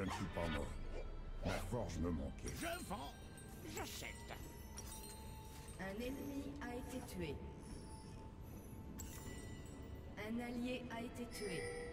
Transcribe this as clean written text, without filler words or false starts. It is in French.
Je ne suis pas mort. Ma forge me manquait. Je vends, j'achète. Un ennemi a été tué. Un allié a été tué.